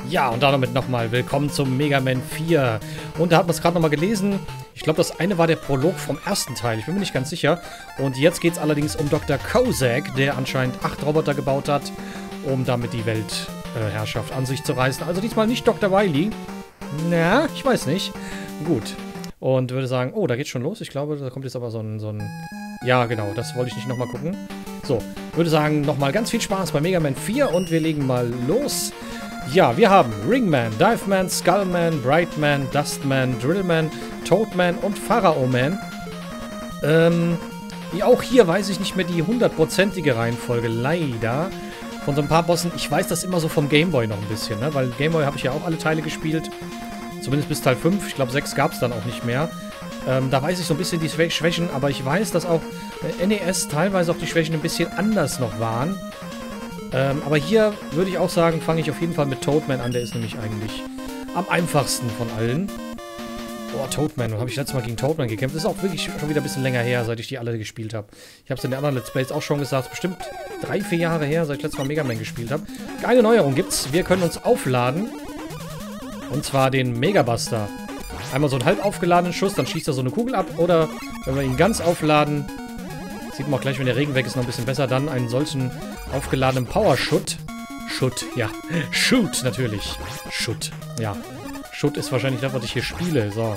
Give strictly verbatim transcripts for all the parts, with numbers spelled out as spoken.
Ja, und damit nochmal willkommen zum Mega Man vier. Und da hat man es gerade nochmal gelesen. Ich glaube, das eine war der Prolog vom ersten Teil. Ich bin mir nicht ganz sicher. Und jetzt geht es allerdings um Doktor Kozak, der anscheinend acht Roboter gebaut hat, um damit die Weltherrschaft äh, an sich zu reißen. Also diesmal nicht Doktor Wily. Na, ich weiß nicht. Gut. Und würde sagen, oh, da geht's schon los. Ich glaube, da kommt jetzt aber so ein... So ein ja, genau, das wollte ich nicht nochmal gucken. So, würde sagen, nochmal ganz viel Spaß bei Mega Man vier und wir legen mal los. Ja, wir haben Ringman, Diveman, Skullman, Brightman, Dustman, Drillman, Toadman und Pharaohman. Ähm, auch hier weiß ich nicht mehr die hundertprozentige Reihenfolge, leider. Von so ein paar Bossen, ich weiß das immer so vom Gameboy noch ein bisschen, ne? Weil Gameboy habe ich ja auch alle Teile gespielt. Zumindest bis Teil fünf, ich glaube sechs gab es dann auch nicht mehr. Ähm, da weiß ich so ein bisschen die Schwächen, aber ich weiß, dass auch äh, N E S teilweise auch die Schwächen ein bisschen anders noch waren. Ähm, aber hier würde ich auch sagen, fange ich auf jeden Fall mit Toadman an. Der ist nämlich eigentlich am einfachsten von allen. Boah, Toadman. Habe ich letztes Mal gegen Toadman gekämpft. Das ist auch wirklich schon wieder ein bisschen länger her, seit ich die alle gespielt habe. Ich habe es in den anderen Let's Plays auch schon gesagt. Bestimmt drei, vier Jahre her, seit ich letztes Mal Mega Man gespielt habe. Eine Neuerung gibt's. Wir können uns aufladen. Und zwar den Megabuster. Einmal so einen halb aufgeladenen Schuss, dann schießt er so eine Kugel ab. Oder wenn wir ihn ganz aufladen, sieht man auch gleich, wenn der Regen weg ist, noch ein bisschen besser, dann einen solchen aufgeladenen Power-Shoot. Shoot, ja. Shoot, natürlich. Shoot, ja. Shoot ist wahrscheinlich das, was ich hier spiele. So.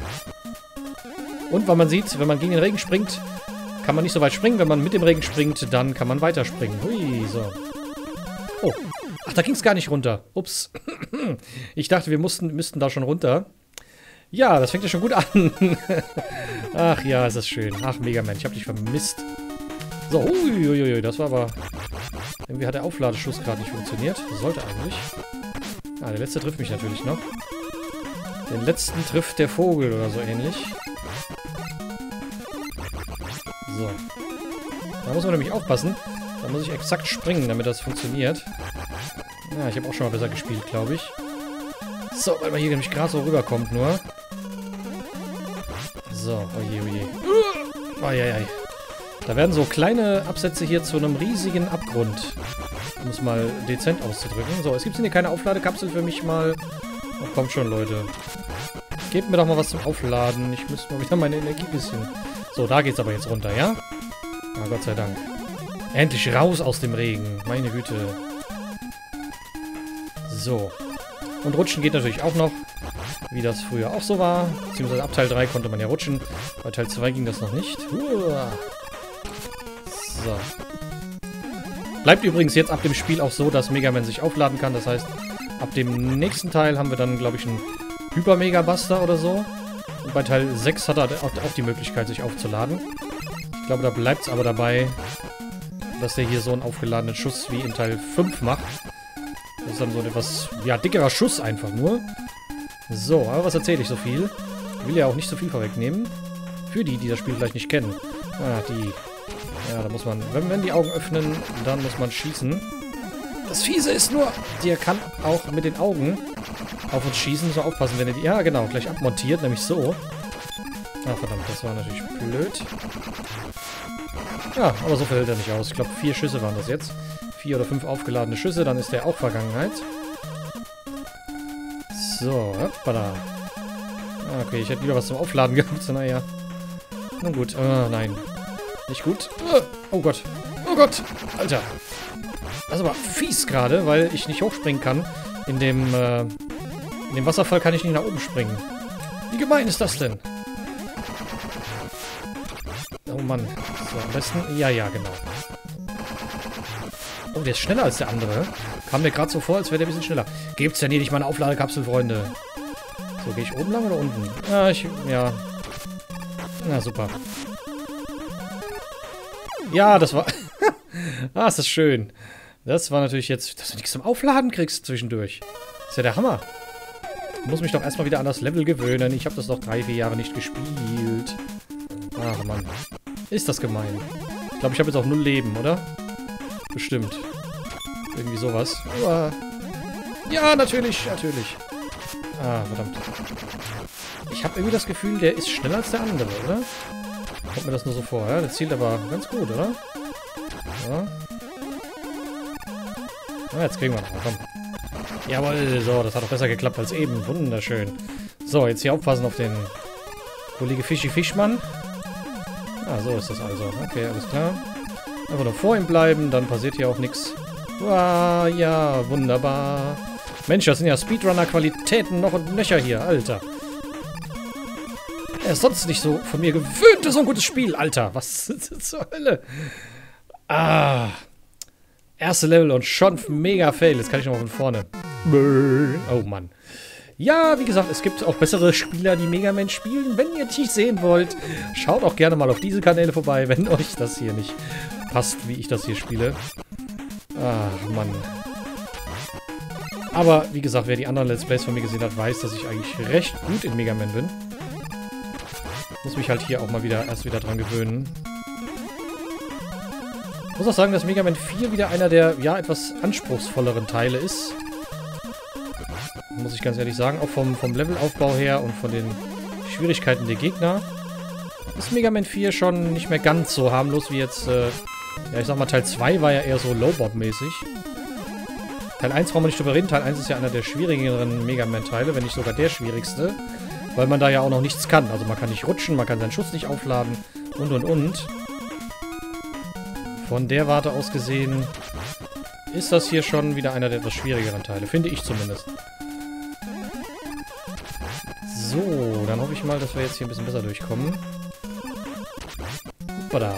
Und weil man sieht, wenn man gegen den Regen springt, kann man nicht so weit springen. Wenn man mit dem Regen springt, dann kann man weiterspringen. Hui, so. Oh. Ach, da ging es gar nicht runter. Ups. Ich dachte, wir mussten, müssten da schon runter. Ja, das fängt ja schon gut an. Ach ja, ist das schön. Ach, Mega Man, ich habe dich vermisst. So, uiuiui, das war aber... Irgendwie hat der Aufladeschuss gerade nicht funktioniert. Das sollte eigentlich. Ah, der letzte trifft mich natürlich noch. Den letzten trifft der Vogel oder so ähnlich. So. Da muss man nämlich aufpassen. Da muss ich exakt springen, damit das funktioniert. Ja, ich habe auch schon mal besser gespielt, glaube ich. So, weil man hier nämlich gerade so rüberkommt nur. So, oje, oje. Eieiei. Da werden so kleine Absätze hier zu einem riesigen Abgrund. Um es mal dezent auszudrücken. So, es gibt hier keine Aufladekapsel für mich mal. Oh, kommt schon, Leute. Gebt mir doch mal was zum Aufladen. Ich müsste mal wieder meine Energie ein bisschen... So, da geht's aber jetzt runter, ja? Ah, Gott sei Dank. Endlich raus aus dem Regen. Meine Güte. So. Und rutschen geht natürlich auch noch, wie das früher auch so war. Beziehungsweise ab Teil drei konnte man ja rutschen. Bei Teil zwei ging das noch nicht. Uah. So. Bleibt übrigens jetzt ab dem Spiel auch so, dass Mega Man sich aufladen kann. Das heißt, ab dem nächsten Teil haben wir dann, glaube ich, einen Hyper-Mega-Buster oder so. Und bei Teil sechs hat er auch die Möglichkeit, sich aufzuladen. Ich glaube, da bleibt es aber dabei, dass der hier so einen aufgeladenen Schuss wie in Teil fünf macht. Das ist dann so ein etwas, ja, dickerer Schuss einfach nur. So, aber was erzähle ich so viel? Ich will ja auch nicht so viel vorwegnehmen. Für die, die das Spiel vielleicht nicht kennen. Ah, die... Ja, da muss man... Wenn wir die Augen öffnen, dann muss man schießen. Das Fiese ist nur, der kann auch mit den Augen auf uns schießen. Muss man aufpassen, wenn er die... Ja, genau, gleich abmontiert, nämlich so. Ah, verdammt, das war natürlich blöd. Ja, aber so verhält er nicht aus. Ich glaube, vier Schüsse waren das jetzt. Vier oder fünf aufgeladene Schüsse, dann ist der auch Vergangenheit. So, hoppala. Ah, okay, ich hätte lieber was zum Aufladen gehabt. Naja. Nun gut. Ah, nein. Nicht gut. Oh Gott. Oh Gott. Alter. Das ist aber fies gerade, weil ich nicht hochspringen kann. In dem, äh, in dem Wasserfall kann ich nicht nach oben springen. Wie gemein ist das denn? Oh Mann. So, am besten... Ja, ja, genau. Oh, der ist schneller als der andere. Kam mir gerade so vor, als wäre der ein bisschen schneller. Gibt's ja nie nicht mal eine Aufladekapsel, Freunde. So, gehe ich oben lang oder unten? Ja, ich... Ja. Na, super. Ja, das war... Ah, ist das schön. Das war natürlich jetzt... Dass du nichts zum Aufladen kriegst zwischendurch. Das ist ja der Hammer. Ich muss mich doch erstmal wieder an das Level gewöhnen. Ich habe das noch drei, vier Jahre nicht gespielt. Ach, Mann. Ist das gemein. Ich glaube, ich habe jetzt auch null Leben, oder? Bestimmt. Irgendwie sowas. Uah. Ja, natürlich, natürlich. Ah, verdammt. Ich habe irgendwie das Gefühl, der ist schneller als der andere, oder? Kommt mir das nur so vor, ja? Der zielt aber ganz gut, oder? Ja. Ah, jetzt kriegen wir noch. Komm. Jawohl, so, das hat doch besser geklappt als eben. Wunderschön. So, jetzt hier aufpassen auf den Kollege Fischi Fischmann. Ah, so ist das also. Okay, alles klar. Einfach nur vor ihm bleiben, dann passiert hier auch nichts. Wow, ja, wunderbar. Mensch, das sind ja Speedrunner-Qualitäten noch und nöcher hier, Alter. Er ist sonst nicht so von mir gewöhnt, so ein gutes Spiel, Alter. Was zur Hölle? Ah. Erste Level und schon mega Fail. Jetzt kann ich nochmal von vorne. Oh, Mann. Ja, wie gesagt, es gibt auch bessere Spieler, die Mega Man spielen. Wenn ihr die sehen wollt, schaut auch gerne mal auf diese Kanäle vorbei, wenn euch das hier nicht passt, wie ich das hier spiele. Ach, Mann. Aber, wie gesagt, wer die anderen Let's Plays von mir gesehen hat, weiß, dass ich eigentlich recht gut in Mega Man bin. Muss mich halt hier auch mal wieder erst wieder dran gewöhnen. Ich muss auch sagen, dass Mega Man vier wieder einer der, ja, etwas anspruchsvolleren Teile ist. Muss ich ganz ehrlich sagen. Auch vom, vom Levelaufbau her und von den Schwierigkeiten der Gegner ist Mega Man vier schon nicht mehr ganz so harmlos wie jetzt, äh, ja, ich sag mal, Teil zwei war ja eher so Low-Bob-mäßig. Teil eins brauchen wir nicht drüber reden. Teil eins ist ja einer der schwierigeren Mega Man-Teile, wenn nicht sogar der schwierigste. Weil man da ja auch noch nichts kann. Also man kann nicht rutschen, man kann seinen Schuss nicht aufladen und und und. Von der Warte aus gesehen ist das hier schon wieder einer der etwas schwierigeren Teile. Finde ich zumindest. So, dann hoffe ich mal, dass wir jetzt hier ein bisschen besser durchkommen. Hoppala.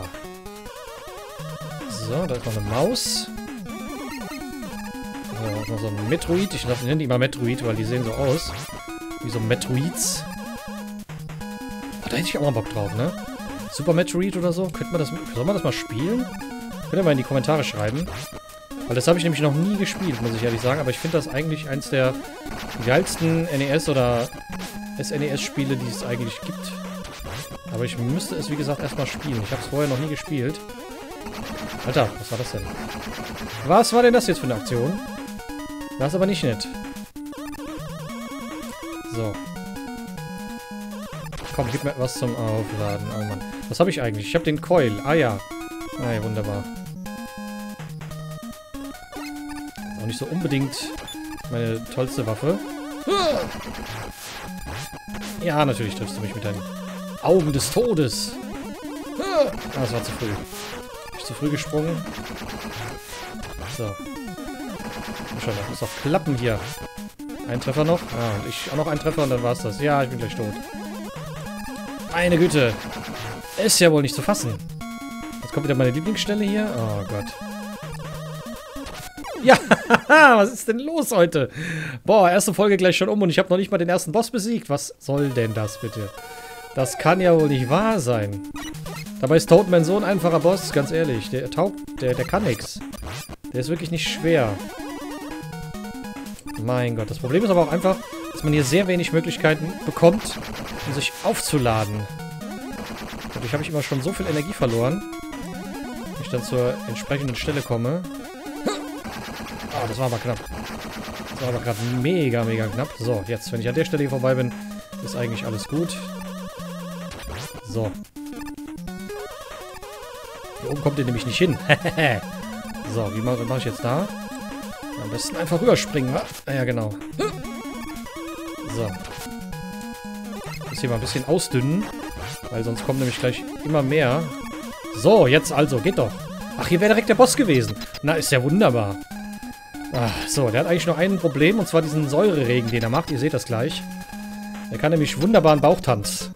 So, da ist noch eine Maus. So, da ist noch so ein Metroid. Ich nenne die immer Metroid, weil die sehen so aus. Wie so Metroids. Oh, da hätte ich auch mal Bock drauf, ne? Super Metroid oder so. Könnte man das... Soll man das mal spielen? Könnt ihr mal in die Kommentare schreiben. Weil das habe ich nämlich noch nie gespielt, muss ich ehrlich sagen. Aber ich finde das eigentlich eins der geilsten N E S- oder S N E S-Spiele, die es eigentlich gibt. Aber ich müsste es, wie gesagt, erstmal spielen. Ich habe es vorher noch nie gespielt. Alter, was war das denn? Was war denn das jetzt für eine Aktion? Das ist aber nicht nett. So. Komm, gib mir was zum Aufladen. Oh Mann. Was habe ich eigentlich? Ich habe den Coil. Ah ja. Ah ja, wunderbar. Ist auch nicht so unbedingt meine tollste Waffe. Ja, natürlich triffst du mich mit deinen Augen des Todes. Ah, das war zu früh. Bin ich zu früh gesprungen? So. Schon, das muss doch klappen hier. Ein Treffer noch. Ah, und ich auch noch einen Treffer und dann war's das. Ja, ich bin gleich tot. Meine Güte. Ist ja wohl nicht zu fassen. Jetzt kommt wieder meine Lieblingsstelle hier. Oh Gott. Ja, was ist denn los heute? Boah, erste Folge gleich schon um und ich habe noch nicht mal den ersten Boss besiegt. Was soll denn das bitte? Das kann ja wohl nicht wahr sein. Dabei ist Toadman so ein einfacher Boss, ganz ehrlich. Der taugt, der, der kann nix. Der ist wirklich nicht schwer. Mein Gott, das Problem ist aber auch einfach, dass man hier sehr wenig Möglichkeiten bekommt, um sich aufzuladen. Dadurch habe ich immer schon so viel Energie verloren, wenn ich dann zur entsprechenden Stelle komme. Oh, das war aber knapp. Das war aber gerade mega, mega knapp. So, jetzt, wenn ich an der Stelle hier vorbei bin, ist eigentlich alles gut. So. Hier oben kommt ihr nämlich nicht hin. So, wie mache mach ich jetzt da? Am besten einfach rüberspringen, wa? Ah, ja, genau. So. Ich muss hier mal ein bisschen ausdünnen, weil sonst kommt nämlich gleich immer mehr. So, jetzt also, geht doch. Ach, hier wäre direkt der Boss gewesen. Na, ist ja wunderbar. Ach, so, der hat eigentlich nur ein Problem, und zwar diesen Säureregen, den er macht. Ihr seht das gleich. Er kann nämlich wunderbaren Bauchtanz.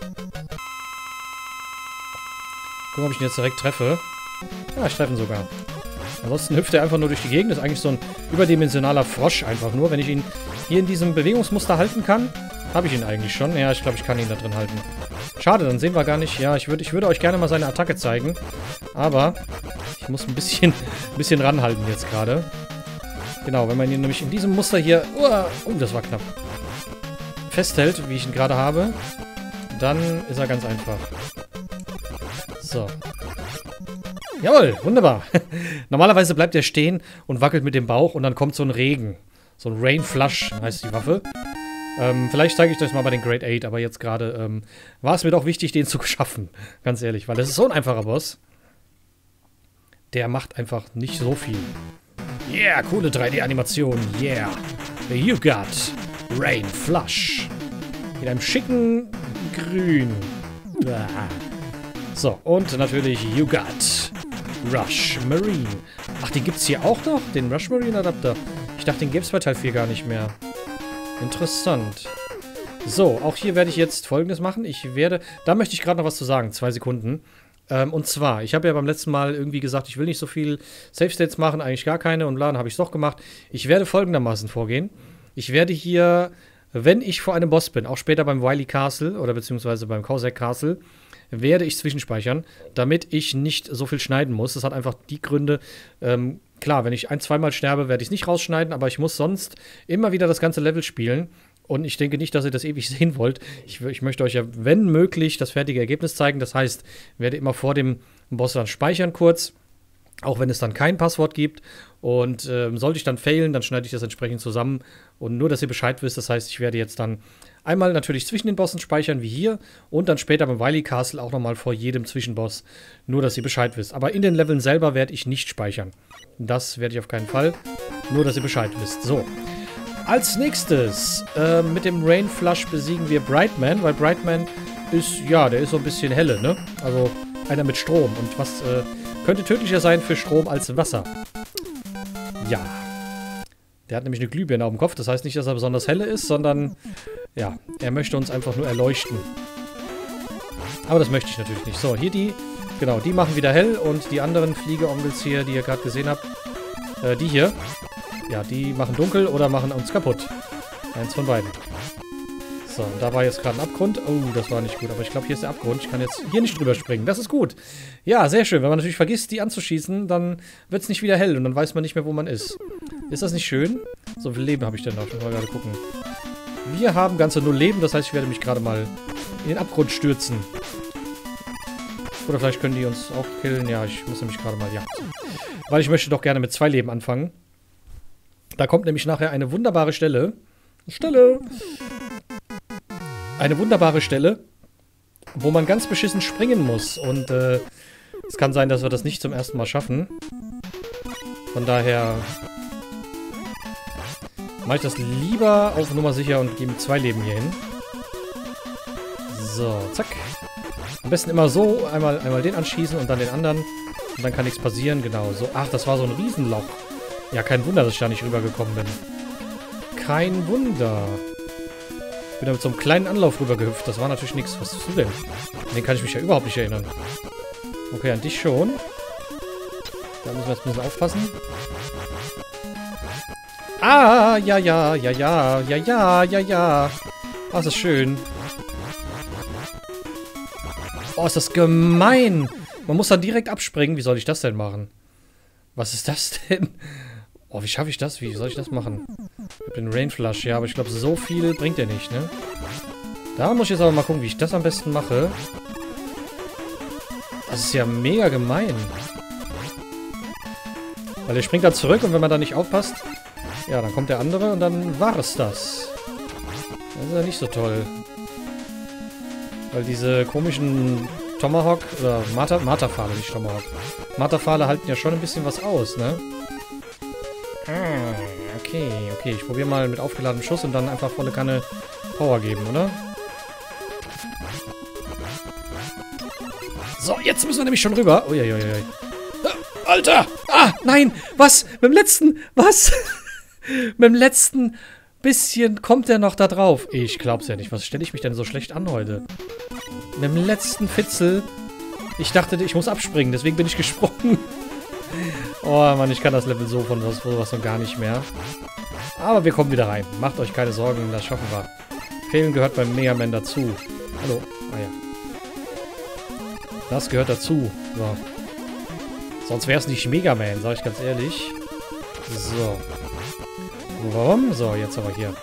Gucken, ob ich ihn jetzt direkt treffe. Ja, ich treffe ihn sogar. Ansonsten hüpft er einfach nur durch die Gegend. Das ist eigentlich so ein überdimensionaler Frosch einfach nur. Wenn ich ihn hier in diesem Bewegungsmuster halten kann, habe ich ihn eigentlich schon. Ja, ich glaube, ich kann ihn da drin halten. Schade, dann sehen wir gar nicht. Ja, ich würde ich würde euch gerne mal seine Attacke zeigen. Aber ich muss ein bisschen, ein bisschen ranhalten jetzt gerade. Genau, wenn man ihn nämlich in diesem Muster hier... Oh, oh, das war knapp. Festhält, wie ich ihn gerade habe, dann ist er ganz einfach. So. Jawohl, wunderbar. Normalerweise bleibt er stehen und wackelt mit dem Bauch und dann kommt so ein Regen. So ein Rain Flush heißt die Waffe. Ähm, vielleicht zeige ich das mal bei den Great Eight, aber jetzt gerade ähm, war es mir doch wichtig, den zu schaffen. Ganz ehrlich, weil das ist so ein einfacher Boss. Der macht einfach nicht so viel. Yeah, coole drei D-Animation. Yeah. You got Rain Flush. In einem schicken Grün. So, und natürlich You got Rush Marine. Ach, den gibt's hier auch noch? Den Rush Marine Adapter. Ich dachte, den gäbe es bei Teil vier gar nicht mehr. Interessant. So, auch hier werde ich jetzt Folgendes machen. Ich werde, da möchte ich gerade noch was zu sagen. Zwei Sekunden. Ähm, und zwar, ich habe ja beim letzten Mal irgendwie gesagt, ich will nicht so viel Save States machen, eigentlich gar keine. Und dann habe ich es doch gemacht. Ich werde folgendermaßen vorgehen. Ich werde hier, wenn ich vor einem Boss bin, auch später beim Wily Castle oder beziehungsweise beim Kozak Castle, werde ich zwischenspeichern, damit ich nicht so viel schneiden muss. Das hat einfach die Gründe, ähm, klar, wenn ich ein-, zweimal sterbe, werde ich es nicht rausschneiden, aber ich muss sonst immer wieder das ganze Level spielen. Und ich denke nicht, dass ihr das ewig sehen wollt. Ich, ich möchte euch ja, wenn möglich, das fertige Ergebnis zeigen. Das heißt, ich werde immer vor dem Boss dann speichern kurz, auch wenn es dann kein Passwort gibt. Und ähm, sollte ich dann failen, dann schneide ich das entsprechend zusammen. Und nur, dass ihr Bescheid wisst, das heißt, ich werde jetzt dann einmal natürlich zwischen den Bossen speichern, wie hier. Und dann später beim Wily Castle auch nochmal vor jedem Zwischenboss. Nur, dass ihr Bescheid wisst. Aber in den Leveln selber werde ich nicht speichern. Das werde ich auf keinen Fall. Nur, dass ihr Bescheid wisst. So. Als nächstes, äh, mit dem Rain Flush besiegen wir Brightman, weil Brightman ist, ja, der ist so ein bisschen helle, ne? Also einer mit Strom. Und was äh, könnte tödlicher sein für Strom als Wasser? Ja. Der hat nämlich eine Glühbirne auf dem Kopf. Das heißt nicht, dass er besonders helle ist, sondern, ja, er möchte uns einfach nur erleuchten. Aber das möchte ich natürlich nicht. So, hier die, genau, die machen wieder hell und die anderen Fliegeonkels hier, die ihr gerade gesehen habt, äh, die hier, ja, die machen dunkel oder machen uns kaputt. Eins von beiden. So, und da war jetzt gerade ein Abgrund. Oh, das war nicht gut. Aber ich glaube, hier ist der Abgrund. Ich kann jetzt hier nicht drüber springen. Das ist gut. Ja, sehr schön. Wenn man natürlich vergisst, die anzuschießen, dann wird es nicht wieder hell. Und dann weiß man nicht mehr, wo man ist. Ist das nicht schön? So viel Leben habe ich denn noch? Ich muss mal gerade gucken. Wir haben ganze null Leben. Das heißt, ich werde mich gerade mal in den Abgrund stürzen. Oder vielleicht können die uns auch killen. Ja, ich muss nämlich gerade mal... Ja. Weil ich möchte doch gerne mit zwei Leben anfangen. Da kommt nämlich nachher eine wunderbare Stelle. Stelle! Eine wunderbare Stelle, wo man ganz beschissen springen muss. Und äh, es kann sein, dass wir das nicht zum ersten Mal schaffen. Von daher mache ich das lieber auf Nummer sicher und gehe mit zwei Leben hier hin. So, zack. Am besten immer so, einmal, einmal den anschießen und dann den anderen. Und dann kann nichts passieren, genau. So, ach, das war so ein Riesenloch. Ja, kein Wunder, dass ich da nicht rübergekommen bin. Kein Wunder. Ich bin da mit so einem kleinen Anlauf rübergehüpft. Das war natürlich nichts. Was tust du denn? An den kann ich mich ja überhaupt nicht erinnern. Okay, an dich schon. Da müssen wir jetzt ein bisschen aufpassen. Ah, ja, ja, ja, ja, ja, ja, ja, ja. Ah, ist das schön. Oh, ist das gemein. Man muss dann direkt abspringen. Wie soll ich das denn machen? Was ist das denn? Oh, wie schaffe ich das? Wie soll ich das machen? Ich hab den Rain Flush, ja, aber ich glaube, so viel bringt der nicht, ne? Da muss ich jetzt aber mal gucken, wie ich das am besten mache. Das ist ja mega gemein. Weil der springt da zurück und wenn man da nicht aufpasst, ja, dann kommt der andere und dann war es das. Das ist ja nicht so toll. Weil diese komischen Tomahawk, oder Marta, Marterpfahle, nicht Tomahawk. Marterpfahle halten ja schon ein bisschen was aus, ne? Ah, okay, okay. Ich probiere mal mit aufgeladenem Schuss und dann einfach volle Kanne Power geben, oder? So, jetzt müssen wir nämlich schon rüber. Uiuiui. Ah, Alter! Ah, nein! Was? Mit dem letzten... Was? Mit dem letzten bisschen kommt er noch da drauf. Ich glaub's ja nicht. Was stelle ich mich denn so schlecht an heute? Mit dem letzten Fitzel. Ich dachte, ich muss abspringen. Deswegen bin ich gesprungen. Oh Mann, ich kann das Level so von was, sowas noch gar nicht mehr. Aber wir kommen wieder rein. Macht euch keine Sorgen, das schaffen wir. Fehlen gehört beim Mega Man dazu. Hallo. Ah ja. Das gehört dazu. So. Sonst wäre es nicht Mega Man, sag ich ganz ehrlich. So. Warum? So, jetzt aber hier.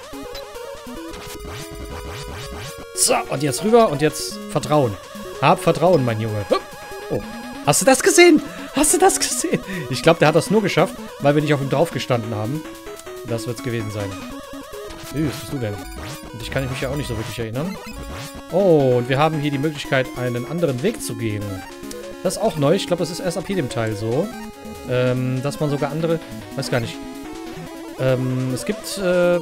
So, und jetzt rüber und jetzt Vertrauen. Hab Vertrauen, mein Junge. Oh. Hast du das gesehen? Hast du das gesehen? Ich glaube, der hat das nur geschafft, weil wir nicht auf ihm drauf gestanden haben. Das wird es gewesen sein. Wie bist du denn? Und ich kann mich ja auch nicht so wirklich erinnern. Oh, und wir haben hier die Möglichkeit, einen anderen Weg zu gehen. Das ist auch neu. Ich glaube, das ist erst ab jedem Teil so. Ähm, dass man sogar andere... Weiß gar nicht. Ähm, es gibt, äh...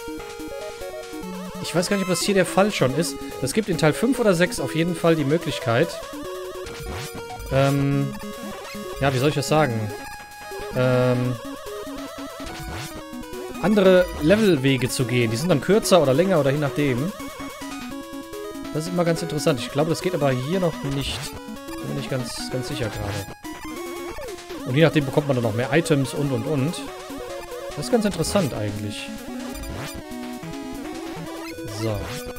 Ich weiß gar nicht, ob das hier der Fall schon ist. Es gibt in Teil fünf oder sechs auf jeden Fall die Möglichkeit, ähm... Ja, wie soll ich das sagen? Ähm... andere Levelwege zu gehen. Die sind dann kürzer oder länger oder je nachdem. Das ist immer ganz interessant. Ich glaube, das geht aber hier noch nicht. Bin ich ganz, ganz sicher gerade. Und je nachdem bekommt man dann noch mehr Items und, und, und. Das ist ganz interessant eigentlich. So.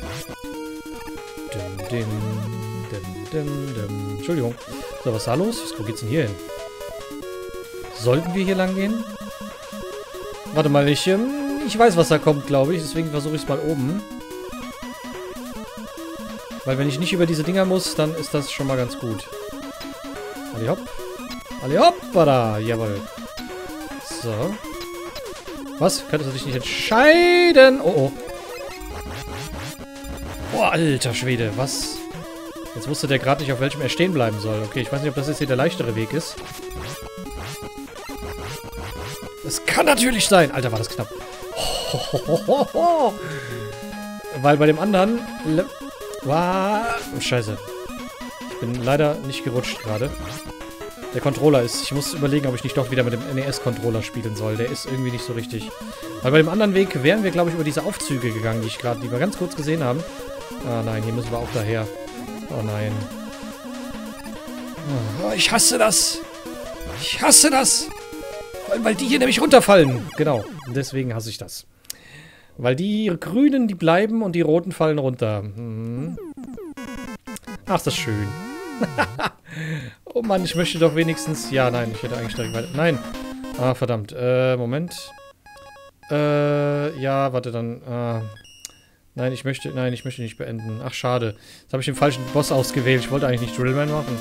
Dim, dim, dim, dim, dim. Entschuldigung. So, was ist da los? Wo geht's denn hier hin? Sollten wir hier lang gehen? Warte mal, ich, ähm, ich weiß, was da kommt, glaube ich. Deswegen versuche ich es mal oben. Weil wenn ich nicht über diese Dinger muss, dann ist das schon mal ganz gut. Ali hopp. Ali hopp, da. Jawohl. So. Was? Könntest du dich nicht entscheiden? Oh, oh. Boah, alter Schwede. Was? Jetzt wusste der gerade nicht, auf welchem er stehen bleiben soll. Okay, ich weiß nicht, ob das jetzt hier der leichtere Weg ist. Das kann natürlich sein. Alter, war das knapp. Weil bei dem anderen... War... Oh, scheiße. Ich bin leider nicht gerutscht gerade. Der Controller ist... Ich muss überlegen, ob ich nicht doch wieder mit dem N E S-Controller spielen soll. Der ist irgendwie nicht so richtig. Weil bei dem anderen Weg wären wir, glaube ich, über diese Aufzüge gegangen, die ich gerade, die wir ganz kurz gesehen haben. Ah nein, hier müssen wir auch daher. Oh nein. Oh, ich hasse das. Ich hasse das. Weil die hier nämlich runterfallen. Genau. Und deswegen hasse ich das. Weil die grünen, die bleiben und die roten fallen runter. Hm. Ach, ist das schön. Oh Mann, ich möchte doch wenigstens... Ja, nein, ich hätte eigentlich direkt weiter... Nein. Ah, verdammt. Äh, Moment. Äh, ja, warte dann. Äh, nein, ich möchte... Nein, ich möchte nicht beenden. Ach, schade. Jetzt habe ich den falschen Boss ausgewählt. Ich wollte eigentlich nicht Drillman machen.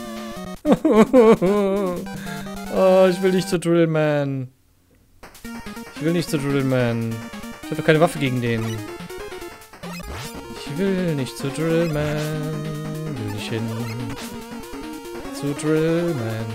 Oh, ich will nicht zu Drillman. Ich will nicht zu Drillman. Ich habe doch keine Waffe gegen den. Ich will nicht zu Drillman. Will nicht hin. Zu Drillman.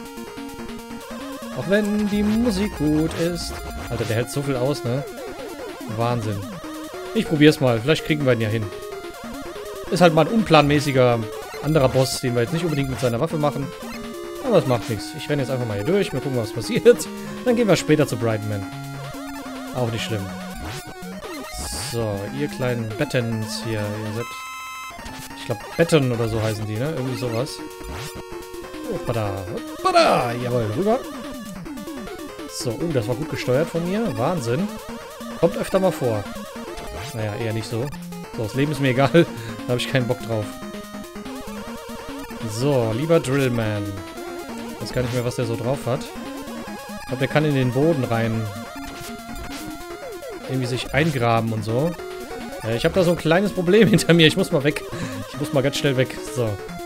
Auch wenn die Musik gut ist. Alter, der hält so viel aus, ne? Wahnsinn. Ich probier's mal. Vielleicht kriegen wir ihn ja hin. Ist halt mal ein unplanmäßiger anderer Boss, den wir jetzt nicht unbedingt mit seiner Waffe machen. Aber es macht nichts. Ich renne jetzt einfach mal hier durch. Mal gucken, was passiert. Dann gehen wir später zu Brightman. Auch nicht schlimm. So, ihr kleinen Bettens hier. Ihr seid... Ich glaube, Betten oder so heißen die, ne? Irgendwie sowas. Hoppada. Hoppada. Jawohl, rüber. So, oh, das war gut gesteuert von mir. Wahnsinn. Kommt öfter mal vor. Naja, eher nicht so. So, das Leben ist mir egal. Da habe ich keinen Bock drauf. So, lieber Drillman. Ich weiß gar nicht mehr, was der so drauf hat. Ich glaube, der kann in den Boden rein irgendwie sich eingraben und so. Äh, ich habe da so ein kleines Problem hinter mir. Ich muss mal weg. Ich muss mal ganz schnell weg. So.